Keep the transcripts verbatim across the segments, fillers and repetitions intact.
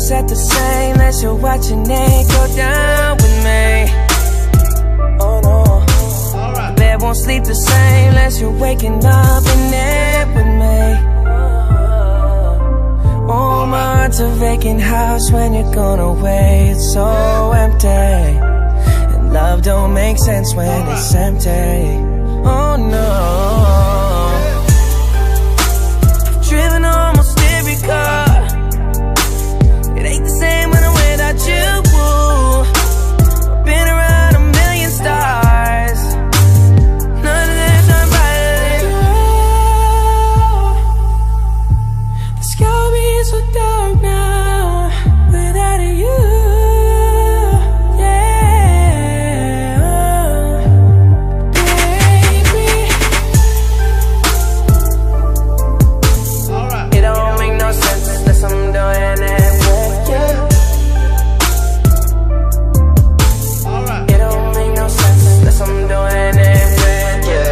set the same unless you're watching it go down with me. Oh no, the bed won't sleep the same unless you're waking up in it with me. Oh, my heart's a vacant house when you're gone away. It's so empty, and love don't make sense when it's empty. Oh no, I've driven almost every car. It ain't the same when I'm without you. I've been around a million stars. None of them shine brighter than you. The sky will be so dark now without you. Yeah, baby. Alright. It don't make no sense unless I'm doing it. I'm doing it with you.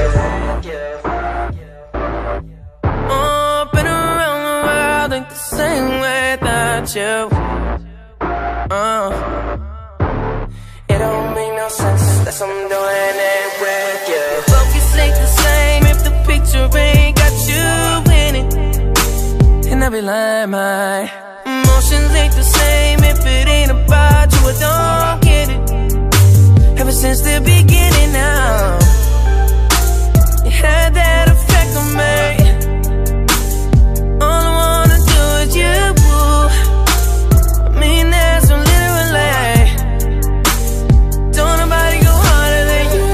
Oh, been around the world, ain't the same without you. Uh, it don't make no sense unless I'm doing it with you. Focus ain't the same if the picture ain't got you in it. And I'll be lying, my emotions ain't the same if it ain't about you. I don't get it. Ever since the beginning now, you had that effect on me. All I wanna do is you. I mean that so literally. Don't nobody go harder than you.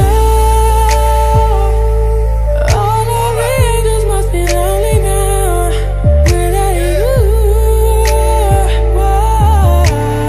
All the angels must be lonely now without you. Whoa.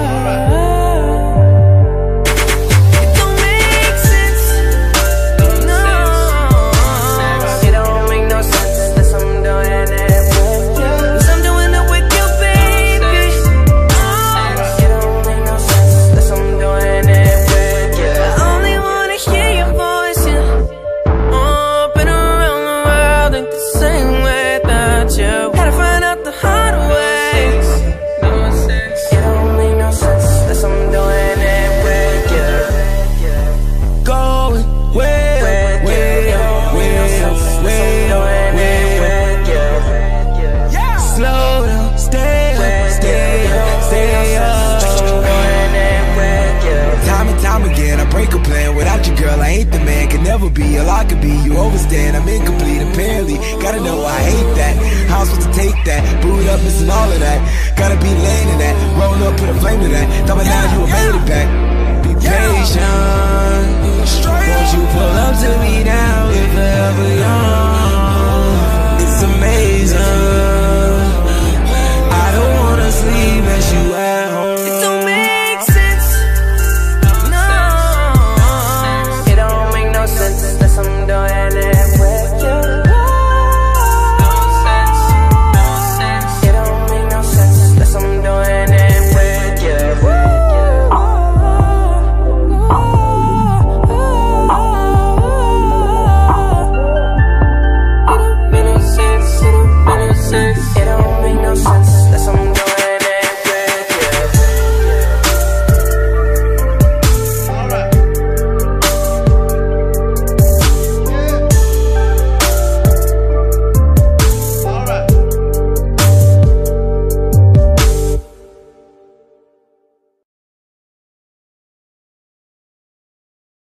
Be all I could be, you overstand, I'm incomplete apparently. Gotta know I hate that. How I'm supposed to take that? Boot up, missing all of that. Gotta be laying in that. Roll up, put a flame to that. Thought by now you made it back. Be patient. Won't you pull up to me now if ever young? It's amazing.